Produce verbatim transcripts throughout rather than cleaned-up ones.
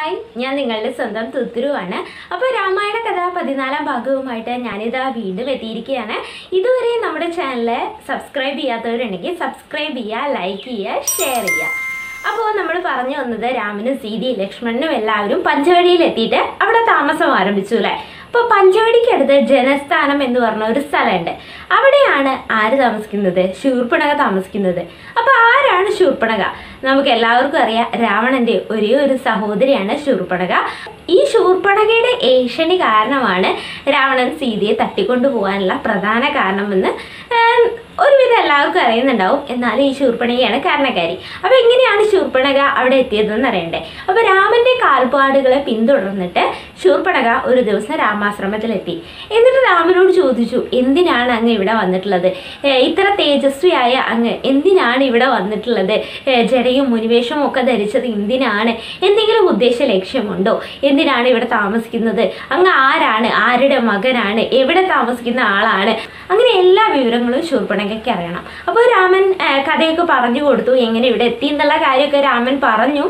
Hi, ഞാൻ നിങ്ങളുടെ സ്വന്തം തുത്തുരുവാണ്. അപ്പോൾ രാമായണ കഥ പതിനാലാം ഭാഗവുമായിട്ട് ഞാനിതാ വീണ്ടും എത്തിയിരിക്കുകയാണ്. ഇതുവരെ നമ്മുടെ ചാനൽ സബ്സ്ക്രൈബ് ചെയ്യാത്തവരുണ്ടെങ്കിൽ സബ്സ്ക്രൈബ് ചെയ്യുക, ലൈക്ക് ചെയ്യുക, ഷെയർ ചെയ്യുക. അപ്പോൾ നമ്മൾ പറഞ്ഞു വന്നത് രാമനും സീതയും ലക്ഷ്മണനും എല്ലാവരും പഞ്ചവടിയിൽ എത്തിയിട്ട് അവിടെ താമസം ആരംഭിച്ചു അല്ലേ. അപ്പോൾ പഞ്ചവടിക്കടുത്ത് ജനസ്ഥാനം എന്ന് പറഞ്ഞ ഒരു സ്ഥലമുണ്ട്. അവിടെയാണ് ആര് താമസിക്കുന്നത്? ശൂർപ്പണഖ താമസിക്കുന്നത്. അപ്പോൾ ആരാണ് ശൂർപ്പണഖ? നമുക്ക് എല്ലാവർക്കും അറിയാം, രാവണന്റെ ഒരേ ഒരു സഹോദരിയാണ് ശൂർപ്പണഖ. ഈ ശൂർപ്പണഖയുടെ ഏഷണി കാരണമാണ് രാവണൻ സീതയെ തട്ടിക്കൊണ്ടു പോകാനുള്ള പ്രധാന കാരണമെന്ന് ഒരുവിധം എല്ലാവർക്കും അറിയുന്നുണ്ടാവും. എന്നാലും ഈ ശൂർപ്പണഖയാണ് കാരണക്കാരി. അപ്പോൾ എങ്ങനെയാണ് ശൂർപ്പണഖ അവിടെ എത്തിയതെന്ന് അറിയണ്ടേ? അപ്പോൾ രാമന്റെ കാൽപ്പാടുകളെ പിന്തുടർന്നിട്ട് ശൂർപ്പണഖ ഒരു ദിവസം രാമാശ്രമത്തിലെത്തി. എന്നിട്ട് രാമനോട് ചോദിച്ചു, എന്തിനാണ് അങ്ങ് ഇവിടെ വന്നിട്ടുള്ളത്? ഇത്ര തേജസ്വിയായ അങ്ങ് എന്തിനാണ് ഇവിടെ വന്നിട്ടുള്ളത്? ജടയും മുനിവേഷവും ഒക്കെ ധരിച്ചത് എന്തിനാണ്? എന്തെങ്കിലും ഉദ്ദേശ ലക്ഷ്യമുണ്ടോ? എന്തിനാണ് ഇവിടെ താമസിക്കുന്നത്? അങ്ങ് ആരാണ്? ആരുടെ മകനാണ്? എവിടെ താമസിക്കുന്ന ആളാണ്? അങ്ങനെ എല്ലാ വിവരങ്ങളും ശൂർപ്പണഖയ്ക്ക് അറിയണം. അപ്പോൾ രാമൻ കഥയൊക്കെ പറഞ്ഞു കൊടുത്തു, എങ്ങനെ ഇവിടെ എത്തി എന്നുള്ള കാര്യമൊക്കെ രാമൻ പറഞ്ഞു.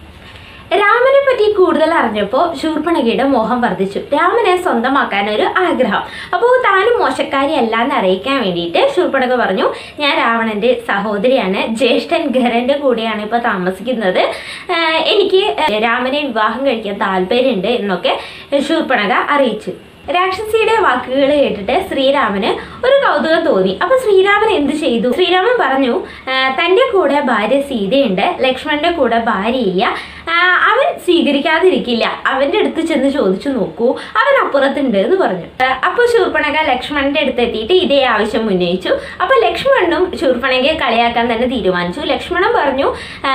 രാമനെ പറ്റി കൂടുതൽ അറിഞ്ഞപ്പോൾ ശൂർപ്പണഖയുടെ മോഹം വർദ്ധിച്ചു. രാമനെ സ്വന്തമാക്കാൻ ഒരു ആഗ്രഹം. അപ്പോൾ താനും മോശക്കാരി അല്ല എന്ന് അറിയിക്കാൻ വേണ്ടിയിട്ട് ശൂർപ്പണഖ പറഞ്ഞു, ഞാൻ രാവണന്റെ സഹോദരിയാണ്, ജ്യേഷ്ഠൻ ഖരന്റെ കൂടെയാണ് ഇപ്പോൾ താമസിക്കുന്നത്, എനിക്ക് രാമനെ വിവാഹം കഴിക്കാൻ താല്പര്യമുണ്ട് എന്നൊക്കെ ശൂർപ്പണഖ അറിയിച്ചു. രാക്ഷസിയുടെ വാക്കുകൾ കേട്ടിട്ട് ശ്രീരാമന് ഒരു കൗതുകം തോന്നി. അപ്പൊ ശ്രീരാമൻ എന്ത് ചെയ്തു? ശ്രീരാമൻ പറഞ്ഞു, തന്റെ കൂടെ ഭാര്യ സീതയുണ്ട്, ലക്ഷ്മണന്റെ കൂടെ ഭാര്യയില്ല, അവൻ സ്വീകരിക്കാതിരിക്കില്ല, അവന്റെ അടുത്ത് ചെന്ന് ചോദിച്ചു നോക്കൂ, അവൻ അപ്പുറത്തുണ്ട് എന്ന് പറഞ്ഞു. അപ്പൊ ശൂർപ്പണഖ ലക്ഷ്മണന്റെ അടുത്ത് എത്തിയിട്ട് ഇതേ ആവശ്യം ഉന്നയിച്ചു. അപ്പൊ ലക്ഷ്മണനും ശൂർപ്പണഖയെ കളിയാക്കാൻ തന്നെ തീരുമാനിച്ചു. ലക്ഷ്മണൻ പറഞ്ഞു,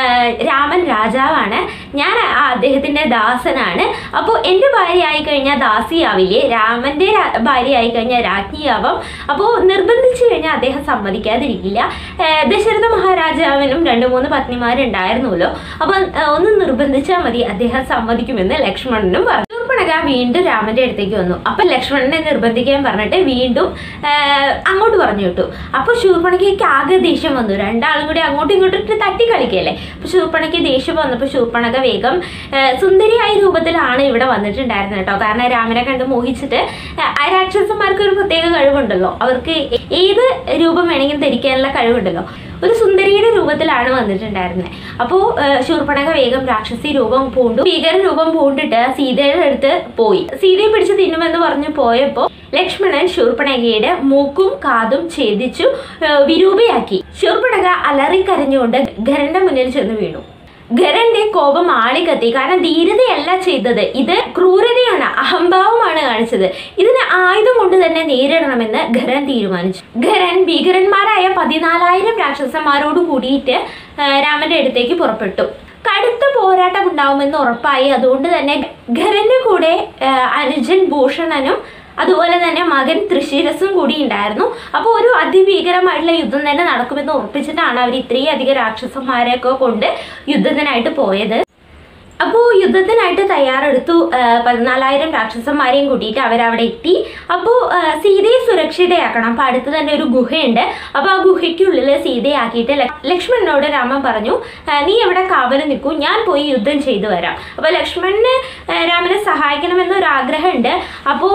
രാമൻ രാജാവാണ്, ഞാൻ അദ്ദേഹത്തിന്റെ ദാസനാണ്, അപ്പോൾ എന്റെ ഭാര്യ ആയി കഴിഞ്ഞാൽ ദാസിയാവില്ലേ, രാമന്റെ ഭാര്യയായി കഴിഞ്ഞാൽ രാജ്ഞിയാവാം, അപ്പോൾ നിർബന്ധിച്ചു കഴിഞ്ഞാൽ അദ്ദേഹം സമ്മതിക്കാതിരിക്കില്ല. ദശരഥ മഹാരാജാവിനും രണ്ടു മൂന്ന് പത്നിമാരുണ്ടായിരുന്നല്ലോ, അപ്പൊ ഒന്ന് നിർബന്ധിച്ചാൽ മതി, അദ്ദേഹം സമ്മതിക്കുമെന്ന് ലക്ഷ്മണനും പറഞ്ഞു. ശൂർപ്പണഖ വീണ്ടും രാമന്റെ അടുത്തേക്ക് വന്നു. അപ്പൊ ലക്ഷ്മണനെ നിർബന്ധിക്കാൻ പറഞ്ഞിട്ട് വീണ്ടും അങ്ങോട്ട് പറഞ്ഞു വിട്ടു. അപ്പൊ ശൂർപ്പണഖയ്ക്ക് ആകെ ദേഷ്യം വന്നു. രണ്ടാളും കൂടി അങ്ങോട്ടും ഇങ്ങോട്ടും തട്ടി കളിക്കല്ലേ. അപ്പൊ ശൂർപ്പണഖയ്ക്ക് ദേഷ്യം വന്നപ്പോൾ ശൂർപ്പണഖ വേഗം സുന്ദരിയായ രൂപത്തിലാണ് ഇവിടെ വന്നിട്ടുണ്ടായിരുന്നത് കേട്ടോ. കാരണം രാമനെ കണ്ട് മോഹിച്ചിട്ട് ആ രാക്ഷസന്മാർക്ക് ഒരു പ്രത്യേക കഴിവുണ്ടല്ലോ, അവർക്ക് ഏത് രൂപം വേണമെങ്കിലും ധരിക്കാനുള്ള കഴിവുണ്ടല്ലോ. ഒരു സുന്ദരിയുടെ രൂപത്തിലാണ് വന്നിട്ടുണ്ടായിരുന്നത്. അപ്പോൾ ശൂർപ്പണഖ വേഗം രാക്ഷസി രൂപം പൂണ്ടു, ഭീകര രൂപം പൂണ്ടിട്ട് സീതയുടെ അടുത്ത് പോയി. സീതയെ പിടിച്ച് തിന്നുമെന്ന് പറഞ്ഞു പോയപ്പോൾ ലക്ഷ്മണൻ ശൂർപ്പണഖയുടെ മൂക്കും കാതും ഛേദിച്ചു വിരൂപയാക്കി. ശൂർപ്പണഖ അലറിക്കരഞ്ഞുകൊണ്ട് ഖരന്റെ മുന്നിൽ ചെന്ന് വീണു. ഖരന്റെ കോപം ആളിക്കത്തി. കാരണം ധീരതയല്ല ചെയ്തത്, ഇത് ക്രൂരതയാണ്, അഹംഭാവമാണ് കാണിച്ചത്. ഇതിന് ആയുധം കൊണ്ട് തന്നെ നേരിടണമെന്ന് ഖരൻ തീരുമാനിച്ചു. ഖരൻ ഭീകരന്മാരായ പതിനാലായിരം രാക്ഷസന്മാരോട് കൂടിയിട്ട് രാമന്റെ അടുത്തേക്ക് പുറപ്പെട്ടു. കടുത്ത പോരാട്ടം ഉണ്ടാവുമെന്ന് ഉറപ്പായി. അതുകൊണ്ട് തന്നെ ഖരന്റെ കൂടെ അനുജൻ ഭൂഷണനും അതുപോലെ തന്നെ മകൻ തൃശിരസും കൂടി ഉണ്ടായിരുന്നു. അപ്പോൾ ഒരു അതിഭീകരമായിട്ടുള്ള യുദ്ധം തന്നെ നടക്കുമെന്ന് ഉറപ്പിച്ചിട്ടാണ് അവർ ഇത്രയും അധികം രാക്ഷസന്മാരെയൊക്കെ കൊണ്ട് യുദ്ധത്തിനായിട്ട് പോയത്. അപ്പോൾ യുദ്ധത്തിനായിട്ട് തയ്യാറെടുത്തു. പതിനാലായിരം രാക്ഷസന്മാരെയും കൂട്ടിയിട്ട് അവരവിടെ എത്തി. അപ്പോൾ സീതയെ സുരക്ഷിതയാക്കണം. അപ്പോൾ അടുത്ത് തന്നെ ഒരു ഗുഹയുണ്ട്. അപ്പോൾ ആ ഗുഹയ്ക്കുള്ളിൽ സീതയാക്കിയിട്ട് ലക്ഷ്മണനോട് രാമൻ പറഞ്ഞു, നീ എവിടെ കാവല് നിൽക്കൂ, ഞാൻ പോയി യുദ്ധം ചെയ്തു വരാം. അപ്പോൾ ലക്ഷ്മണന് രാമനെ സഹായിക്കണമെന്നൊരു ആഗ്രഹമുണ്ട്. അപ്പോൾ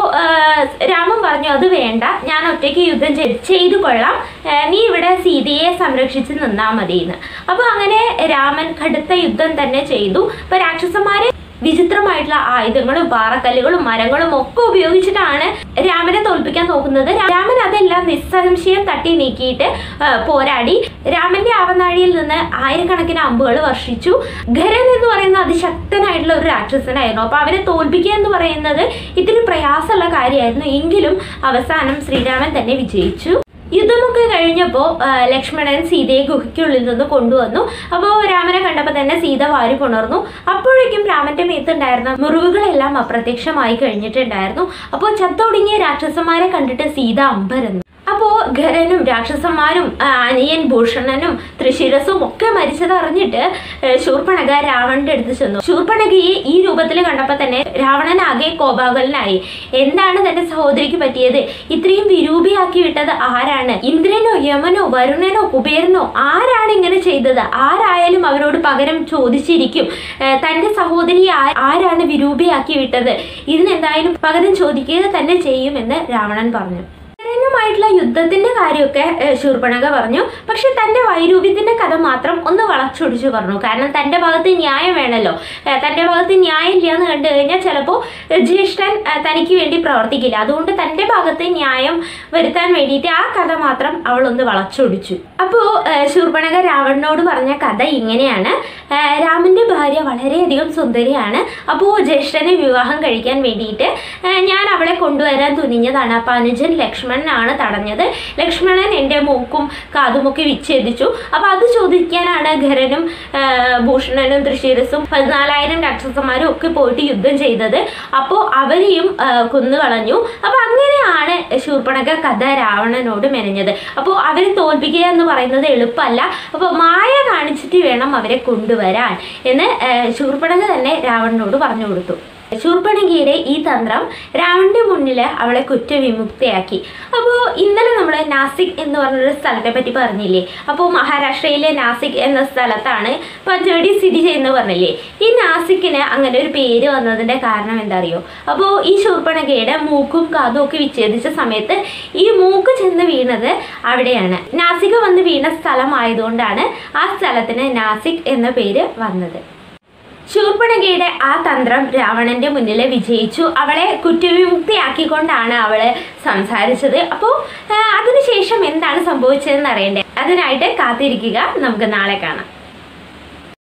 രാമൻ പറഞ്ഞു, അത് വേണ്ട, ഞാൻ ഒറ്റയ്ക്ക് യുദ്ധം ചെയ്തു കൊള്ളാം, നീ ഇവിടെ സീതയെ സംരക്ഷിച്ച് നിന്നാൽ മതിയെന്ന്. അപ്പോൾ അങ്ങനെ രാമൻ കടുത്ത യുദ്ധം തന്നെ ചെയ്തു. അപ്പോൾ രാക്ഷസന്മാരെ വിചിത്രമായിട്ടുള്ള ആയുധങ്ങളും പാറക്കല്ലുകളും മരങ്ങളും ഒക്കെ ഉപയോഗിച്ചിട്ടാണ് രാമനെ തോൽപ്പിക്കാൻ നോക്കുന്നത്. രാമൻ അതെല്ലാം നിസ്സംശയം തട്ടി നീക്കിയിട്ട് പോരാടി. രാമന്റെ ആവനാഴിയിൽ നിന്ന് ആയിരക്കണക്കിന് അമ്പുകൾ വർഷിച്ചു. ഖരൻ എന്ന് പറയുന്ന അതിശക്തനായിട്ടുള്ള ഒരു രാക്ഷസനായിരുന്നു. അപ്പൊ അവനെ തോൽപ്പിക്കുക എന്ന് പറയുന്നത് ഇത്തിരി പ്രയാസമുള്ള കാര്യമായിരുന്നു. എങ്കിലും അവസാനം ശ്രീരാമൻ തന്നെ വിജയിച്ചു. യുദ്ധമൊക്കെ കഴിഞ്ഞപ്പോൾ ലക്ഷ്മണൻ സീതയെ ഗുഹയ്ക്കുള്ളിൽ നിന്ന് കൊണ്ടുവന്നു. അപ്പോൾ രാമനെ കണ്ടപ്പോൾ തന്നെ സീത വാരി പുണർന്നു. അപ്പോഴേക്കും രാമന്റെ മേത്തുണ്ടായിരുന്ന മുറിവുകളെല്ലാം അപ്രത്യക്ഷമായി കഴിഞ്ഞിട്ടുണ്ടായിരുന്നു. അപ്പോൾ ചത്തൊടുങ്ങിയ രാക്ഷസന്മാരെ കണ്ടിട്ട് സീത അമ്പരന്നു. അപ്പോൾ ഖരനും രാക്ഷസന്മാരും അനിയൻ ഭൂഷണനും തൃശിരസും ഒക്കെ മരിച്ചത് അറിഞ്ഞിട്ട് ശൂർപ്പണഖ രാവണന്റെ അടുത്ത് ചെന്നു. ശൂർപ്പണഖയെ ഈ രൂപത്തിൽ കണ്ടപ്പോൾ തന്നെ രാവണൻ ആകെ കോപാകുലനായി. എന്താണ് തന്റെ സഹോദരിക്ക് പറ്റിയത്? ഇത്രയും വിരൂപിയാക്കി വിട്ടത് ആരാണ്? ഇന്ദ്രനോ യമനോ വരുണനോ കുബേരനോ ആരാണ് ഇങ്ങനെ ചെയ്തത്? ആരായാലും അവരോട് പകരം ചോദിച്ചിരിക്കും. തന്റെ സഹോദരി ആരാണ് വിരൂപിയാക്കി വിട്ടത്? ഇതിനെന്തായാലും പകരം ചോദിക്കുക തന്നെ ചെയ്യുമെന്ന് രാവണൻ പറഞ്ഞു. ായിട്ടുള്ള യുദ്ധത്തിന്റെ കാര്യമൊക്കെ ശൂർപ്പണഖ പറഞ്ഞു. പക്ഷെ തന്റെ വൈരൂപ്യത്തിന്റെ കഥ മാത്രം ഒന്ന് വളച്ചൊടിച്ചു പറഞ്ഞു. കാരണം തന്റെ ഭാഗത്ത് ന്യായം വേണമല്ലോ. തന്റെ ഭാഗത്ത് ന്യായം ഇല്ല എന്ന് കണ്ടു കഴിഞ്ഞാൽ ചിലപ്പോൾ ജ്യേഷ്ഠൻ തനിക്ക് വേണ്ടി പ്രവർത്തിക്കില്ല. അതുകൊണ്ട് തന്റെ ഭാഗത്ത് ന്യായം വരുത്താൻ വേണ്ടിയിട്ട് ആ കഥ മാത്രം അവൾ ഒന്ന് വളച്ചൊടിച്ചു. അപ്പോൾ ശൂർപ്പണഖ രാവണനോട് പറഞ്ഞ കഥ ഇങ്ങനെയാണ്. രാമന്റെ ഭാര്യ വളരെയധികം സുന്ദരിയാണ്. അപ്പോൾ ജ്യേഷ്ഠനെ വിവാഹം കഴിക്കാൻ വേണ്ടിയിട്ട് ഞാൻ അവളെ കൊണ്ടുവരാൻ തുനിഞ്ഞതാണ്. അപ്പം അനുജൻ ലക്ഷ്മണനാണ് തടഞ്ഞത്. ലക്ഷ്മണൻ എൻ്റെ മൂക്കും കാതുമൊക്കെ വിച്ഛേദിച്ചു. അപ്പൊ അത് ചോദിക്കാനാണ് ഖരനും ഭൂഷണനും തൃശിരസും പതിനാലായിരം രാക്ഷസന്മാരും ഒക്കെ പോയിട്ട് യുദ്ധം ചെയ്തത്. അപ്പോൾ അവരെയും കൊന്നുകളഞ്ഞു. അപ്പൊ അങ്ങനെയാണ് ശൂർപ്പണഖ കഥ രാവണനോട് മെനഞ്ഞത്. അപ്പോൾ അവരെ തോൽപ്പിക്കുക എന്ന് പറയുന്നത് എളുപ്പമല്ല. അപ്പോൾ മായ കാണിച്ചിട്ട് വേണം അവരെ കൊണ്ടുവരാൻ എന്ന് ശൂർപ്പണഖ തന്നെ രാവണനോട് പറഞ്ഞു കൊടുത്തു. ശൂർപ്പണഖയുടെ ഈ തന്ത്രം രാവണന്റെ മുന്നിൽ അവളെ കുറ്റവിമുക്തയാക്കി. അപ്പോൾ ഇന്നലെ നമ്മൾ നാസിക് എന്ന് പറഞ്ഞൊരു സ്ഥലത്തെ പറ്റി പറഞ്ഞില്ലേ? അപ്പോൾ മഹാരാഷ്ട്രയിലെ നാസിക് എന്ന സ്ഥലത്താണ് പഞ്ചവടി സ്ഥിതി ചെയ്യുന്നത് പറഞ്ഞില്ലേ? ഈ നാസിക്കിന് അങ്ങനെ ഒരു പേര് വന്നതിൻ്റെ കാരണം എന്താ അറിയോ? അപ്പോൾ ഈ ശൂർപ്പണഖയുടെ മൂക്കും കാതും ഒക്കെ വിച്ഛേദിച്ച സമയത്ത് ഈ മൂക്ക് ചെന്ന് വീണത് അവിടെയാണ്. നാസിക് വന്ന് വീണ സ്ഥലമായതുകൊണ്ടാണ് ആ സ്ഥലത്തിന് നാസിക് എന്ന പേര് വന്നത്. ശൂർപ്പണഖയുടെ ആ തന്ത്രം രാവണന്റെ മുന്നിൽ വിജയിച്ചു. അവളെ കുറ്റവിമുക്തിയാക്കിക്കൊണ്ടാണ് അവള് സംസാരിച്ചത്. അപ്പോൾ അതിനുശേഷം എന്താണ് സംഭവിച്ചതെന്ന് അറിയണ്ടേ? അതിനായിട്ട് കാത്തിരിക്കുക. നമുക്ക് നാളെ കാണാം.